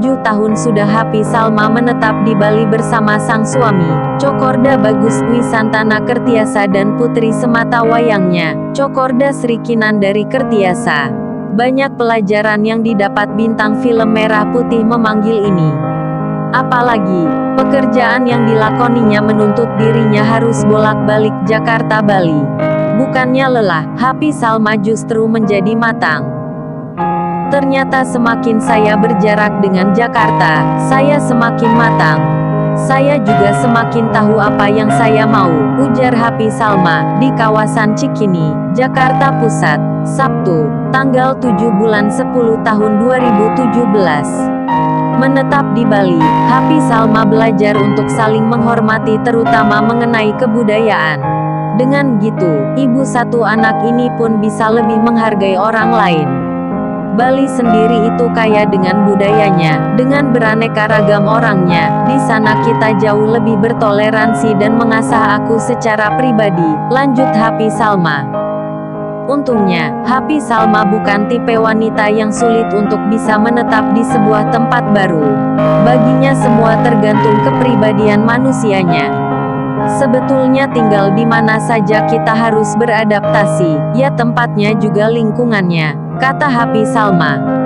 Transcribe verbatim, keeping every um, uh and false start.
Tujuh tahun sudah Happy Salma menetap di Bali bersama sang suami, Cokorda Bagus Dwi Santana Kertiasa dan putri semata wayangnya, Cokorda Sri Kinandari Kertiasa. Banyak pelajaran yang didapat bintang film Merah Putih Memanggil ini. Apalagi, pekerjaan yang dilakoninya menuntut dirinya harus bolak-balik Jakarta-Bali. Bukannya lelah, Happy Salma justru menjadi matang. Ternyata semakin saya berjarak dengan Jakarta, saya semakin matang. Saya juga semakin tahu apa yang saya mau, ujar Happy Salma, di kawasan Cikini, Jakarta Pusat, Sabtu, tanggal tujuh bulan sepuluh tahun dua ribu tujuh belas. Menetap di Bali, Happy Salma belajar untuk saling menghormati terutama mengenai kebudayaan. Dengan gitu, ibu satu anak ini pun bisa lebih menghargai orang lain. Bali sendiri itu kaya dengan budayanya, dengan beraneka ragam orangnya. Di sana kita jauh lebih bertoleransi dan mengasah aku secara pribadi, lanjut Happy Salma. Untungnya, Happy Salma bukan tipe wanita yang sulit untuk bisa menetap di sebuah tempat baru. Baginya semua tergantung kepribadian manusianya. Sebetulnya tinggal di mana saja kita harus beradaptasi, ya tempatnya juga lingkungannya, kata Happy Salma.